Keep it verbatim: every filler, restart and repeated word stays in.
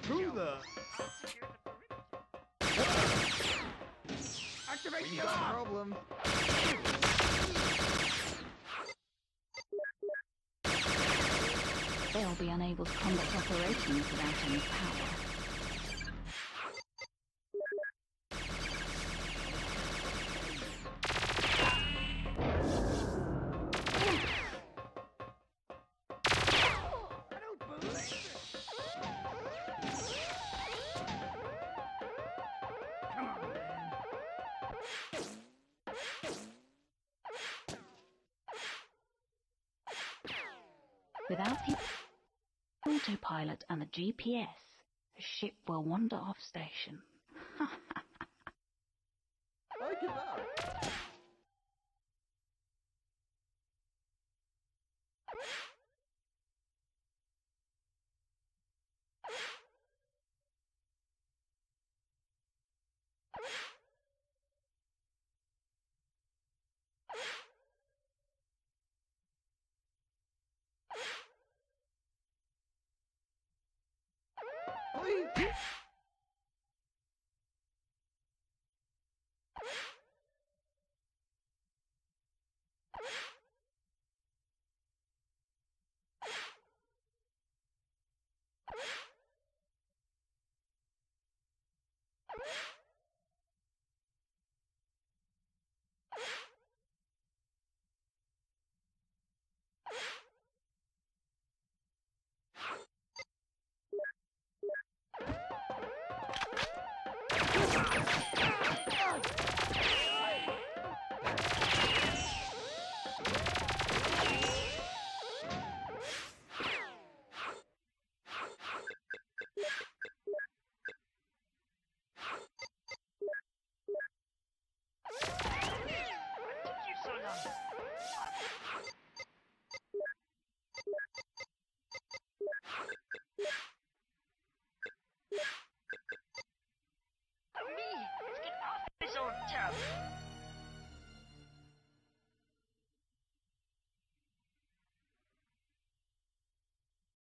Who the? Activate We the got a alarm! problem. They'll be unable to conduct operations without any power. I don't believe it! Come on, man. Without the autopilot and the G P S, the ship will wander off station. I give up. Please. Me! Let's get off this old tub!